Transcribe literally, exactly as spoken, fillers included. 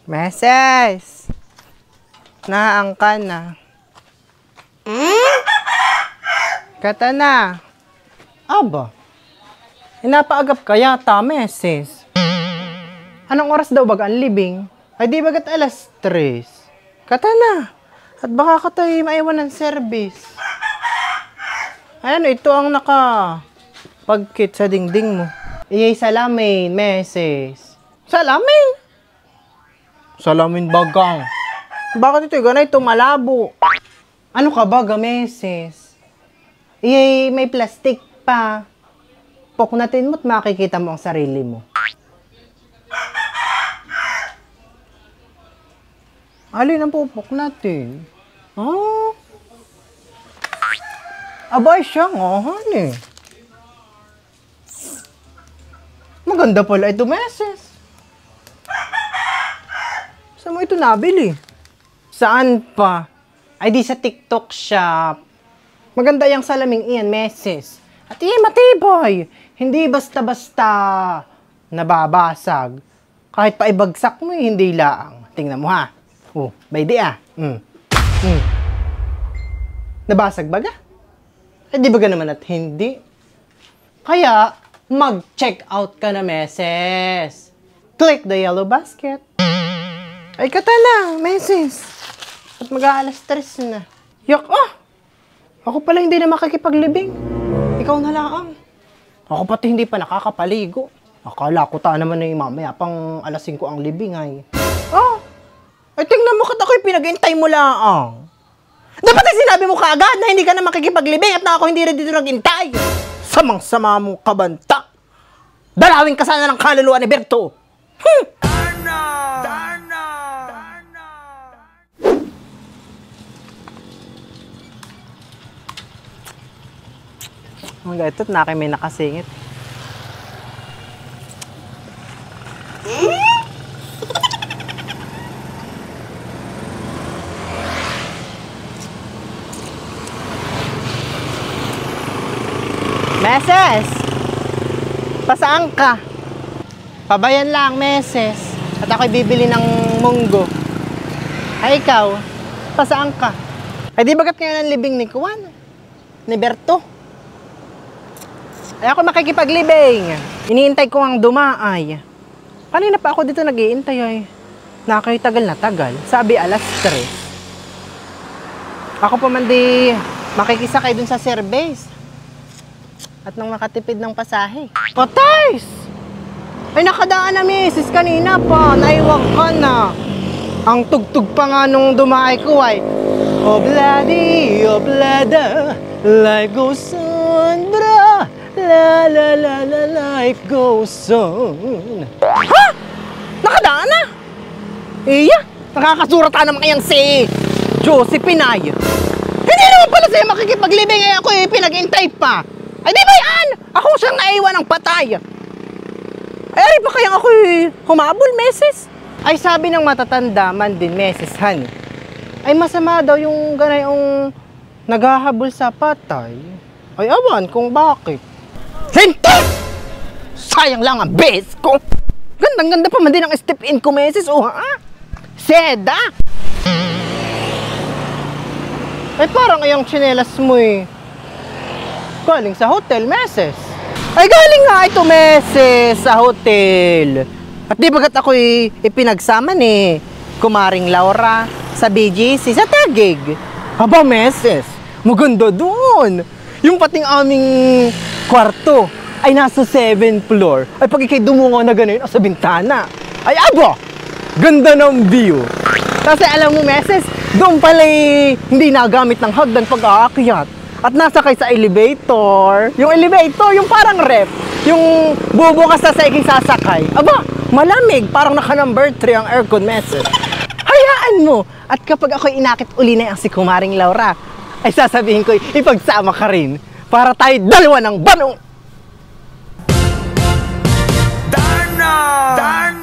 Meses! Naangka na. Kata na. Aba, inapaagap ka yata, Meses. Anong oras daw baga ang libing? Ay di bagat alas tres. Kata na. At baka ka tayo maiwan ng service. Ayan, ito ang naka pagkit sa dingding mo. Iyay salamin, Meses. Salamin? Salamin bagang. Bakit ito? Ganay ito malabo. Ano ka baga, Meses? Iyay may plastic pa. Poknatin mo't makikita mo ang sarili mo. Alin ang pupok natin? Ah? Abay siya nga, honey. Maganda pala ito, Meses. Saan mo ito nabili? Saan pa? Ay di sa TikTok shop. Maganda yung salaming iyan, Meses. At iyan matibay. Hindi basta-basta nababasag. Kahit pa ibagsak mo, hindi laang. Tingnan mo ha. Oh, by di ah. Mm. Mm. Nabasag baga? Eh di baga naman at hindi. Kaya, mag-check out ka na, Meses. Click the yellow basket. Ay kata lang, Meses. At mag-aalas tres na. Yak ah! Ako pala hindi na makikipaglibing. Ikaw na lang. Ako pati hindi pa nakakapaligo. Akala ko ta naman na yung mamaya pang alas singko ang libing ay. Oh! Ay tingnan mo kat ako'y pinag-intay mo lang. Dapat ay sinabi mo kaagad na hindi ka na makikipaglibing at na ako hindi rin dito nag-intay. Samang-sama mong kabantak. Dalawin ka sana ng kaluluwa ni Berto. Hmm! Darna! Darna! Darna! Ang gaitot na kayo may nakasingit. Meses! Pasaan ka? Pabayan lang, Meses. At ako'y bibili ng munggo. Ay, ikaw, pasaan ka? Ay, di bagat ngayon ang libing ni Kuwan? Ni Berto? Ay, ako makikipaglibing. Iniintay ko ang dumaay. Kanina pa ako dito nag-iintay ay. Nakay tagal na tagal. Sabi alas tres. Ako pa man di makikisakay dun sa service. At nang makatipid ng pasahe. Patays! Ay nakadaan na, Meses, kanina pa. Naiwag ka na. Ang tugtog pa nga nung dumaay ko ay Obladi, oblada, life goes on, bra. La la la la, life goes on. Ha? Nakadaan na? Iya, nakakasurata naman kayang si Josephine ay. Hindi naman pala sa'yo makikipaglibing ay ako eh, pinag-intay pa. Ay di ba yan? Ako siyang naiwan ng patay. Ay ari pa kayang ako eh, humabol, Meses? Ay sabi ng matatanda man din, Meses, honey. Ay masama daw yung ganayong naghahabol sa patay. Ay awan kung bakit. Hindi! Sayang lang ang base ko. Gandang-ganda pa man din ang step-in ko, Meses, oh ha? Seda! Ay parang ayang tsinelas mo eh. Galing sa hotel, Meses. Ay galing nga ito, Meses, sa hotel. At di bagat ako'y ipinagsama ni Kumaring Laura sa B G C sa Taguig. Aba, Meses, maganda doon. Yung pating aming kwarto ay nasa seventh floor. Ay pag ikay dumungo na gano'n sa bintana. Ay aba, ganda ng view. Kasi alam mo, Meses, doon pala hindi nagamit ng hagdan pag-aakyat. At nasa kay sa elevator. Yung elevator, yung parang ref. Yung bubukas na sa iking sasakay. Aba, malamig. Parang naka number three ang aircon, Meses. Hayaan mo. At kapag ako'y inakit uli na ang si Kumaring Laura, ay sasabihin ko, ipagsama ka rin. Para tayo dalawa ng banong. Darna! Darna!